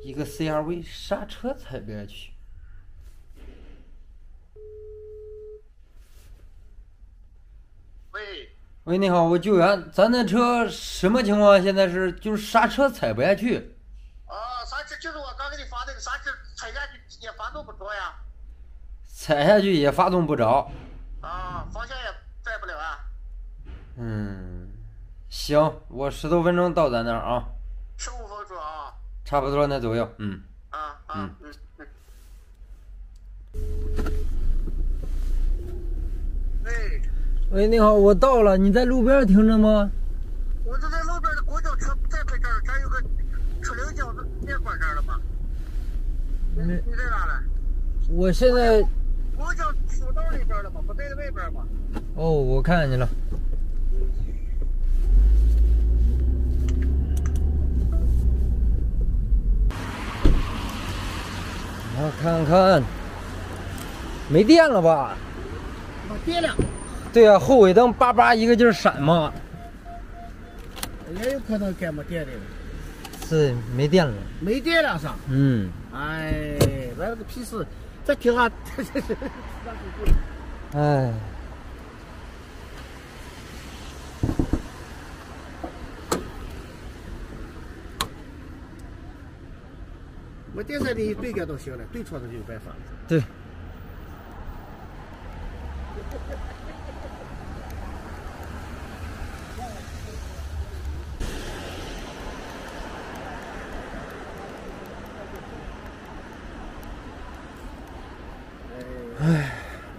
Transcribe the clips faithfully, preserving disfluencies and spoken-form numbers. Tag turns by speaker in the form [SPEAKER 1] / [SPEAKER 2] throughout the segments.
[SPEAKER 1] 一个 C R V 刹车踩不下去。
[SPEAKER 2] 喂
[SPEAKER 1] 喂，你好，我救援，咱那车什么情况？现在是就是刹车踩不下去。
[SPEAKER 2] 啊，刹车就是我刚给你发那个刹车踩下去也发动不着呀。
[SPEAKER 1] 踩下去也发动不着。
[SPEAKER 2] 啊，方向也拽不了啊。
[SPEAKER 1] 嗯，行，我十多分钟到咱那儿啊。
[SPEAKER 2] 十五分钟啊。
[SPEAKER 1] 差不多那左右，嗯。
[SPEAKER 2] 啊啊嗯嗯。喂。
[SPEAKER 1] 喂，你好，我到了，你在路边停着吗？
[SPEAKER 2] 我就在路边的公交车站牌这儿，这儿有个出菱角的面馆这儿了吗？你你在哪呢？
[SPEAKER 1] 我现在
[SPEAKER 2] 公交车道里边了吗？不在外边吗？
[SPEAKER 1] 哦，我看见了。我看看，没电了吧？
[SPEAKER 2] 没电了。
[SPEAKER 1] 对呀、啊，后尾灯叭叭一个劲儿闪嘛。
[SPEAKER 2] 也有可能该没电的。
[SPEAKER 1] 是没电了。
[SPEAKER 2] 没电了是吧？
[SPEAKER 1] 嗯。
[SPEAKER 2] 哎，完了个屁事！再停下。
[SPEAKER 1] 哎。
[SPEAKER 2] 没电车你对干都行了，对错的就有办法。
[SPEAKER 1] 对。唉。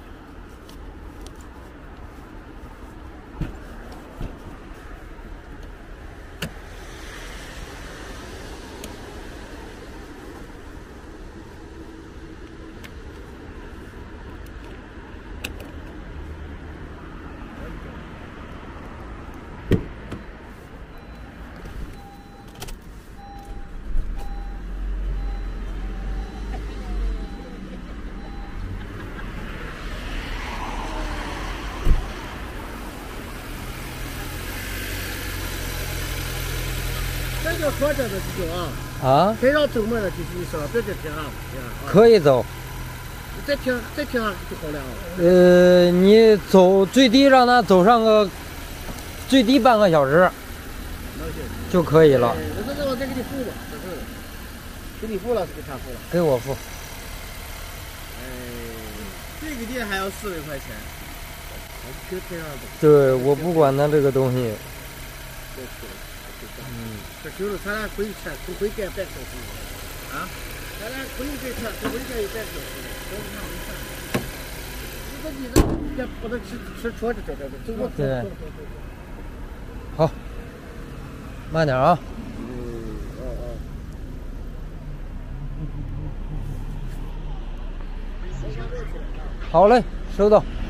[SPEAKER 2] 这叫说着的这种啊。
[SPEAKER 1] 啊？
[SPEAKER 2] 非要走慢了就是你说别再停啊，
[SPEAKER 1] 可以走。
[SPEAKER 2] 再停再停下就好了。
[SPEAKER 1] 呃，你走最低让他走上个最低半个小时就可以了。
[SPEAKER 2] 那这我再给你付吧，这是给你付了是给他付了？
[SPEAKER 1] 给我付。
[SPEAKER 2] 哎，这个店还要四百块钱。
[SPEAKER 1] 对，我不管他这个东西。
[SPEAKER 2] 嗯，这就是咱俩回车，回干半小时啊！咱俩不用开车，这回干有半小时。这你这也不能吃吃戳着这这这，走过
[SPEAKER 1] 对。好，慢点啊。
[SPEAKER 2] 嗯，哦哦。
[SPEAKER 1] 好嘞，收到。